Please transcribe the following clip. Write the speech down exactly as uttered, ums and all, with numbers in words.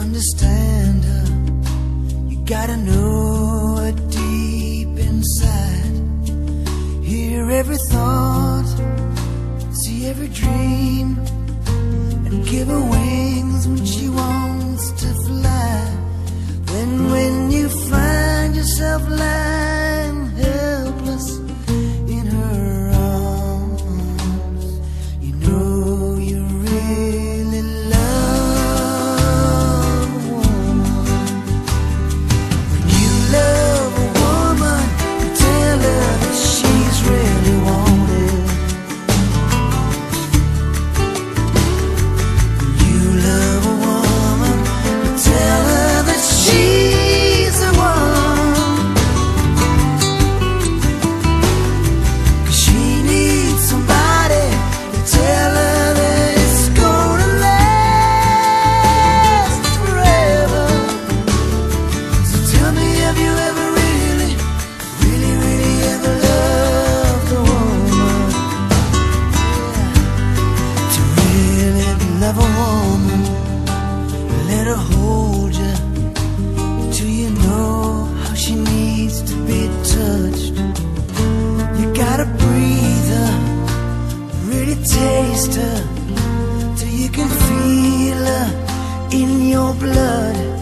understand her. You gotta know her deep inside. Hear every thought, see every dream, and give her wings when she wants to fly. Then when you find yourself lying helpless in her arms, you know you really love a woman. When you love a woman, you tell her that she's really wanted. When you love a woman, you tell her that she's the one. 'Cause she needs somebody to tell her that it's gonna last forever. So tell me, have you ever really, really, really ever loved a woman? Yeah. To really love a woman, let her hold you till you know how she needs to be touched. You gotta breathe her, really taste her, till you can feel her in your blood.